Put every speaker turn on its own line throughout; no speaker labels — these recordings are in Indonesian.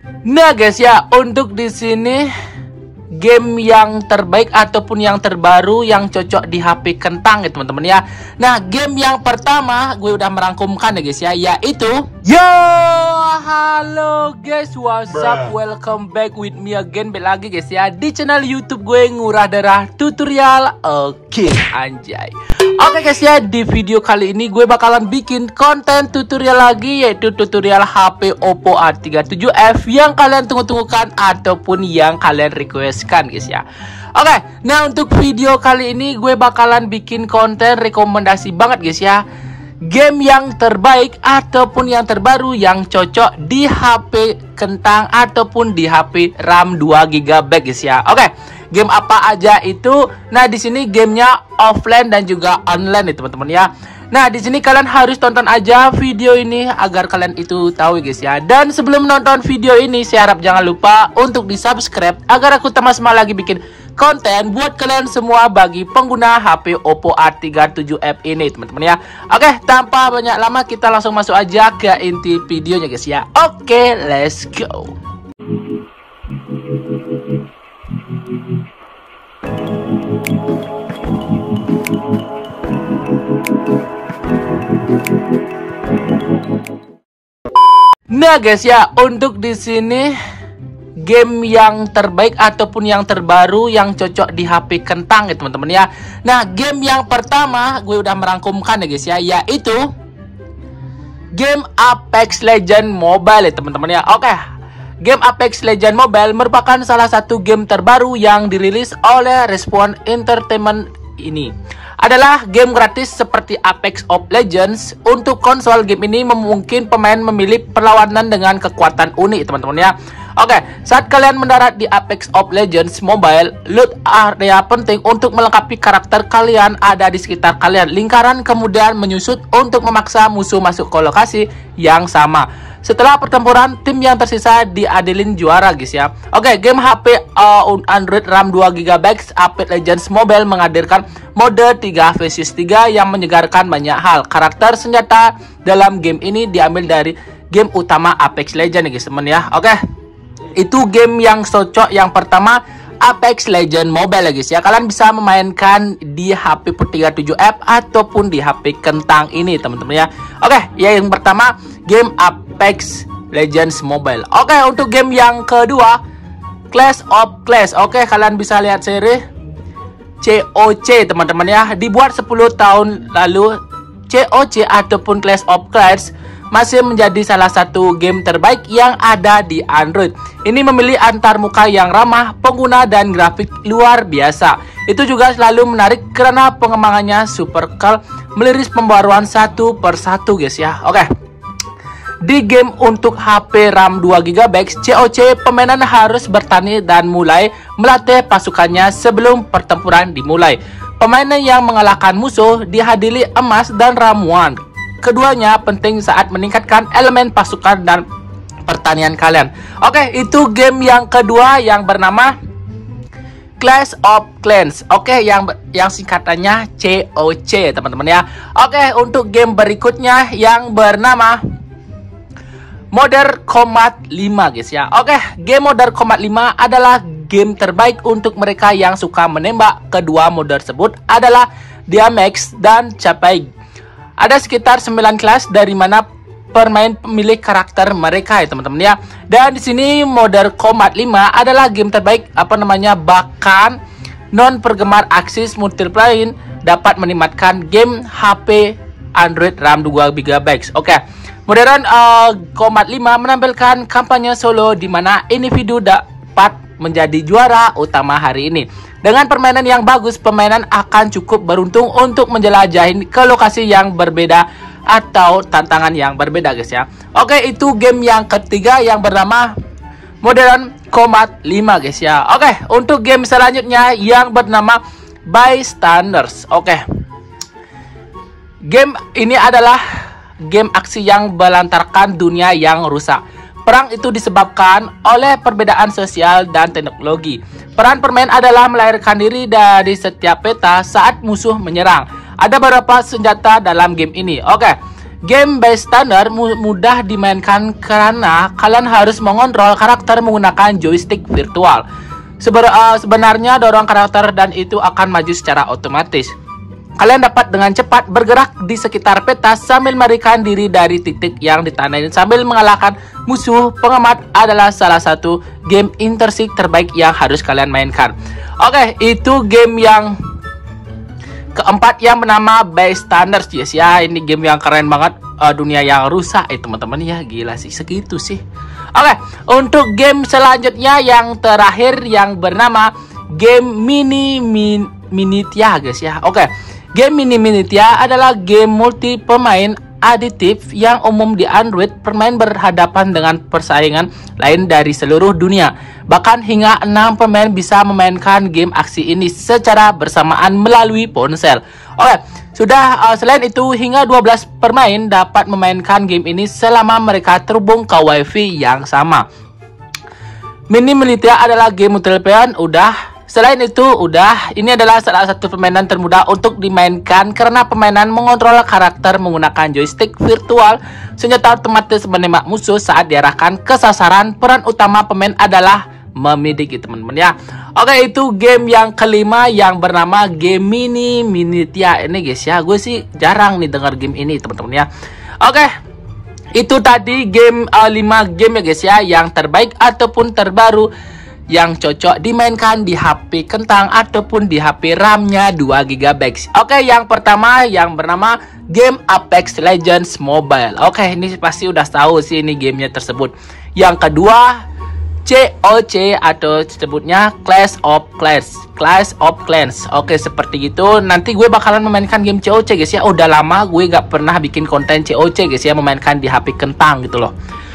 Nah guys ya, untuk di sini game yang terbaik ataupun yang terbaru yang cocok di HP kentang ya teman-teman ya. Nah, game yang pertama gue udah merangkumkan ya guys ya, yaitu halo guys, what's up, welcome back with me again, balik lagi guys ya di channel YouTube gue Ngurah Darah Tutorial. Oke, anjay. Oke guys ya, di video kali ini gue bakalan bikin konten tutorial lagi, yaitu tutorial HP Oppo A37F yang kalian tunggu-tunggukan ataupun yang kalian requestkan guys ya. Oke, nah untuk video kali ini gue bakalan bikin konten rekomendasi banget guys ya, game yang terbaik ataupun yang terbaru yang cocok di HP kentang ataupun di HP RAM 2GB guys ya. Oke. Game apa aja itu? Nah, di sini gamenya offline dan juga online ya teman-teman ya. Nah, di sini kalian harus tonton aja video ini agar kalian itu tahu guys ya. Dan sebelum nonton video ini, saya harap jangan lupa untuk di-subscribe agar aku tambah semangat lagi bikin konten buat kalian semua bagi pengguna HP Oppo A37F ini teman-teman ya. Oke, tanpa banyak lama kita langsung masuk aja ke inti videonya guys ya. Oke, let's go. Nah guys ya, untuk di sini game yang terbaik ataupun yang terbaru yang cocok di HP kentang ya teman-teman ya. Nah, game yang pertama gue udah merangkumkan ya guys ya, yaitu game Apex Legends Mobile ya teman-teman ya. Oke. Game Apex Legends Mobile merupakan salah satu game terbaru yang dirilis oleh Respawn Entertainment. Ini adalah game gratis seperti Apex of Legends. Untuk konsol, game ini memungkinkan pemain memilih perlawanan dengan kekuatan unik teman-teman ya. Oke, saat kalian mendarat di Apex of Legends Mobile, loot area penting untuk melengkapi karakter kalian ada di sekitar kalian. Lingkaran kemudian menyusut untuk memaksa musuh masuk ke lokasi yang sama. Setelah pertempuran, tim yang tersisa diadilin juara guys ya. Oke, game HP Android RAM 2GB Apex Legends Mobile menghadirkan mode 3 vs 3 yang menyegarkan banyak hal. Karakter senjata dalam game ini diambil dari game utama Apex Legends guys teman ya. Oke, itu game yang cocok yang pertama, Apex Legends Mobile guys ya. Kalian bisa memainkan di HP 37F ataupun di HP kentang ini teman-teman ya. Oke, ya yang pertama game Apex Legends Mobile. Oke, untuk game yang kedua Clash of Clans. Oke, kalian bisa lihat seri COC teman-teman ya. Dibuat 10 tahun lalu, COC ataupun Clash of Clans masih menjadi salah satu game terbaik yang ada di Android. Ini memiliki antarmuka yang ramah pengguna dan grafik luar biasa. Itu juga selalu menarik karena pengembangannya super cool, meliris pembaruan satu persatu guys ya. Oke. Di game untuk HP RAM 2GB COC, pemainan harus bertani dan mulai melatih pasukannya sebelum pertempuran dimulai. Pemainan yang mengalahkan musuh dihadiri emas dan ramuan. Keduanya penting saat meningkatkan elemen pasukan dan pertanian kalian. Oke, itu game yang kedua yang bernama Clash of Clans. Oke, yang singkatannya COC teman-teman ya. Oke, untuk game berikutnya yang bernama Modern Combat 5 guys ya. Oke, game Modern Combat 5 adalah game terbaik untuk mereka yang suka menembak. Kedua mode tersebut adalah Diamax dan Capai. Ada sekitar 9 kelas dari mana pemain memilih karakter mereka ya teman-teman ya. Dan di sini Modern Combat 5 adalah game terbaik bahkan non penggemar aksis multiplayer dapat menikmatkan game HP Android RAM 2GB. Oke. Modern Combat 5 menampilkan kampanye solo di mana individu dapat menjadi juara utama hari ini. Dengan permainan yang bagus, pemainan akan cukup beruntung untuk menjelajahi ke lokasi yang berbeda atau tantangan yang berbeda guys ya. Oke, itu game yang ketiga yang bernama Modern Combat 5 guys ya. Oke, untuk game selanjutnya yang bernama Bystanders. Oke. Game ini adalah game aksi yang melantarkan dunia yang rusak. Perang itu disebabkan oleh perbedaan sosial dan teknologi. Peran permain adalah melahirkan diri dari setiap peta saat musuh menyerang. Ada beberapa senjata dalam game ini. Oke, Game bystander mudah dimainkan karena kalian harus mengontrol karakter menggunakan joystick virtual. Sebenarnya dorong karakter dan itu akan maju secara otomatis. Kalian dapat dengan cepat bergerak di sekitar peta sambil melarikan diri dari titik yang ditandai sambil mengalahkan musuh. Pengamat adalah salah satu game intersik terbaik yang harus kalian mainkan. Oke, itu game yang keempat yang bernama Bystanders, yes ya. Ini game yang keren banget, dunia yang rusak teman-teman ya, gila sih segitu sih. Oke, untuk game selanjutnya yang terakhir yang bernama game Minitia guys ya. Oke, game Minitia adalah game multi pemain aditif yang umum di Android. Pemain berhadapan dengan persaingan lain dari seluruh dunia. Bahkan hingga 6 pemain bisa memainkan game aksi ini secara bersamaan melalui ponsel. Oke, selain itu hingga 12 pemain dapat memainkan game ini selama mereka terhubung ke WiFi yang sama. Minitia adalah game multiplayer Selain itu, ini adalah salah satu permainan termudah untuk dimainkan karena permainan mengontrol karakter menggunakan joystick virtual. Senjata otomatis menembak musuh saat diarahkan ke sasaran. Peran utama pemain adalah membidik teman-teman ya. Oke, itu game yang kelima yang bernama game Minitia ini guys ya. Gue sih jarang nih dengar game ini teman-teman ya. Oke, itu tadi game 5 game ya guys ya, yang terbaik ataupun terbaru yang cocok dimainkan di HP kentang ataupun di HP RAM-nya 2 GB. Oke, yang pertama yang bernama game Apex Legends Mobile. Oke, ini pasti udah tahu sih ini gamenya tersebut. Yang kedua COC atau disebutnya Clash of Clans. Oke, seperti itu. Nanti gue bakalan memainkan game COC guys ya. Udah lama gue gak pernah bikin konten COC guys ya, memainkan di HP kentang gitu loh.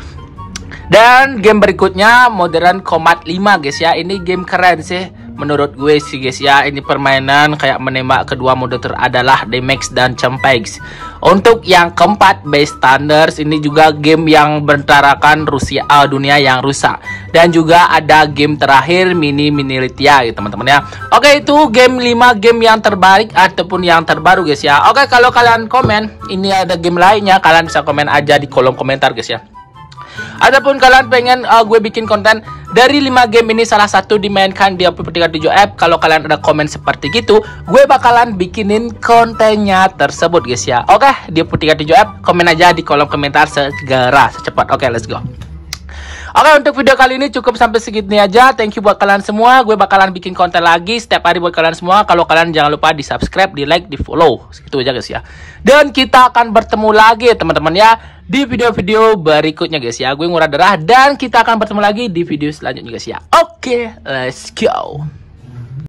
Dan game berikutnya Modern Combat 5 guys ya. Ini game keren sih menurut gue sih guys ya. Ini permainan kayak menembak kedua mode adalah Damage dan Champex. Untuk yang keempat Bystanders, ini juga game yang bertarakan dunia yang rusak. Dan juga ada game terakhir Minitia gitu teman-teman ya. Oke, itu game 5 game yang terbaik ataupun yang terbaru guys ya. Oke, kalau kalian komen ini ada game lainnya, kalian bisa komen aja di kolom komentar guys ya. Ataupun kalian pengen gue bikin konten dari 5 game ini salah satu dimainkan di Oppo37F. Kalau kalian ada komen seperti gitu, gue bakalan bikinin kontennya tersebut guys ya. Oke, di Oppo37F komen aja di kolom komentar segera secepat. Oke, let's go. Oke, untuk video kali ini cukup sampai segini aja. Thank you buat kalian semua. Gue bakalan bikin konten lagi setiap hari buat kalian semua. Kalau kalian jangan lupa di subscribe, di like, di follow. Segitu aja guys ya. Dan kita akan bertemu lagi teman-teman ya di video-video berikutnya guys ya. Gue Ngurah Darah dan kita akan bertemu lagi di video selanjutnya guys ya. Oke, let's go.